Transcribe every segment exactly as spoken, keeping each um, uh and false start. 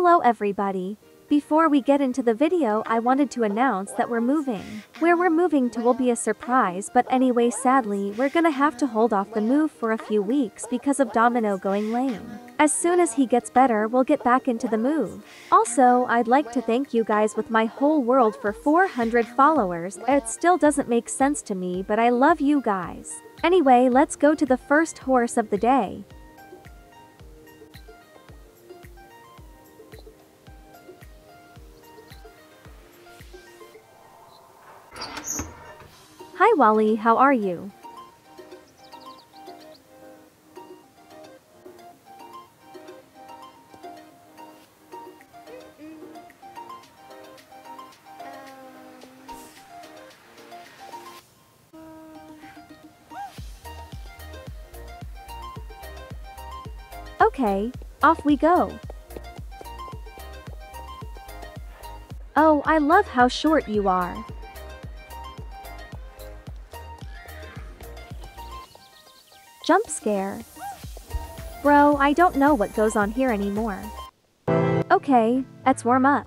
Hello everybody. Before we get into the video, I wanted to announce that we're moving. Where we're moving to will be a surprise, but anyway, sadly, we're gonna have to hold off the move for a few weeks because of Domino going lame. As soon as he gets better, we'll get back into the move. Also, I'd like to thank you guys with my whole world for four hundred followers. It still doesn't make sense to me, but I love you guys. Anyway, let's go to the first horse of the day. Hi Wally, how are you? Okay, off we go. Oh, I love how short you are. Jump scare. Bro, I don't know what goes on here anymore. Okay, let's warm up.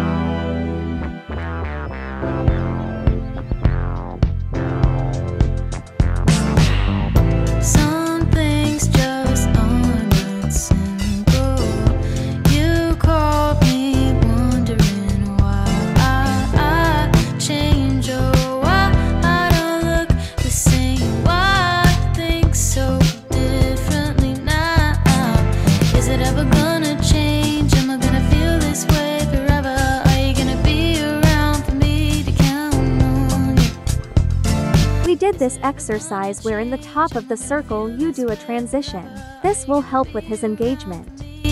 Did this exercise where in the top of the circle you do a transition. This will help with his engagement.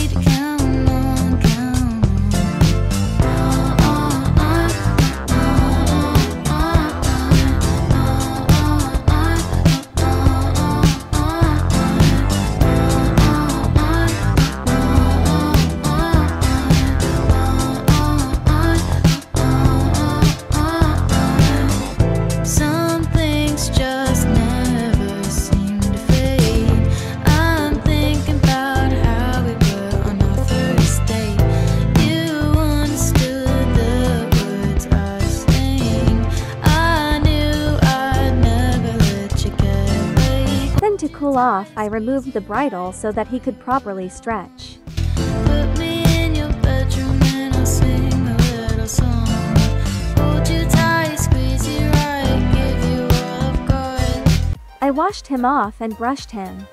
To cool off, I removed the bridle so that he could properly stretch. Put me in your bedroom and I'll sing a little song. Hold you tight, squeeze you right, give you all I've got. I washed him off and brushed him.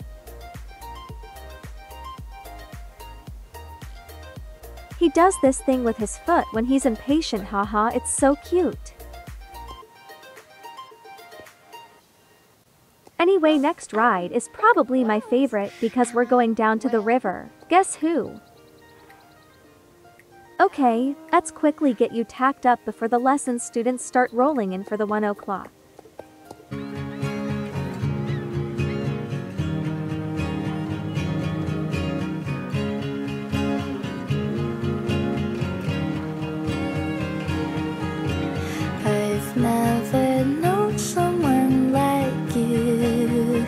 He does this thing with his foot when he's impatient, haha, it's so cute. Anyway, next ride is probably my favorite because we're going down to the river. Guess who? Okay, let's quickly get you tacked up before the lesson students start rolling in for the one o'clock. I've never known someone like you,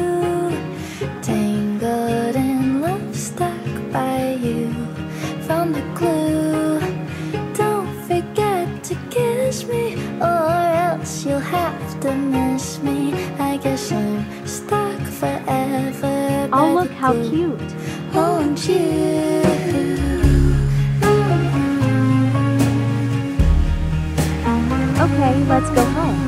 tangled in love, stuck by you, found a clue. Don't forget to kiss me, or else you'll have to miss me. I guess I'm stuck forever. Oh, look how cute. Won't you? Okay, let's go home.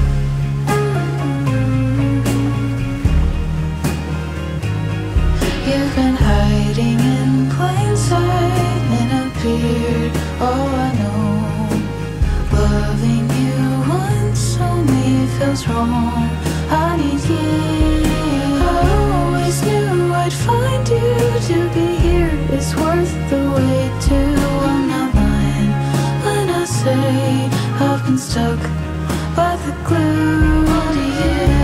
You've been hiding in plain sight and appeared. Oh, I know. Loving you once only feels wrong. I need you. I always knew I'd find you. To be here is worth the wait. Too, I'm not lying when I say I've been stuck by the glue to you.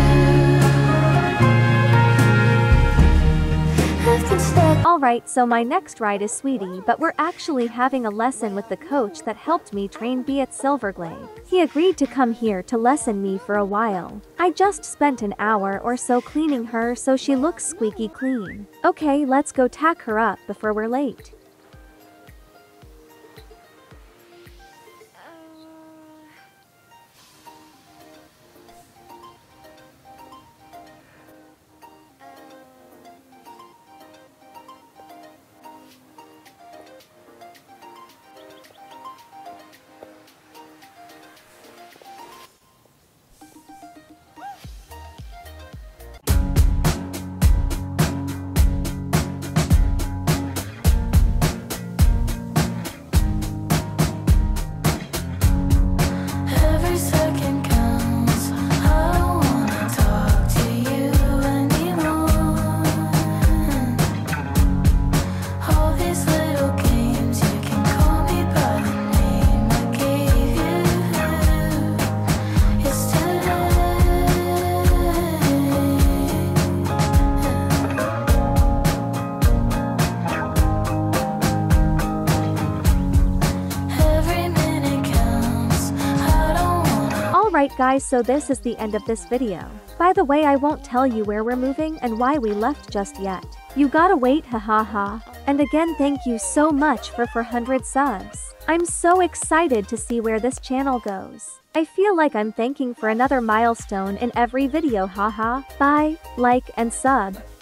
Alright, so my next ride is Sweetie, but we're actually having a lesson with the coach that helped me train B at Silverglade. He agreed to come here to lesson me for a while. I just spent an hour or so cleaning her so she looks squeaky clean. Okay, let's go tack her up before we're late. Alright guys, so this is the end of this video. By the way, I won't tell you where we're moving and why we left just yet. You gotta wait, haha ha. And again, thank you so much for four hundred subs. I'm so excited to see where this channel goes. I feel like I'm thanking for another milestone in every video, haha. Bye, like and sub.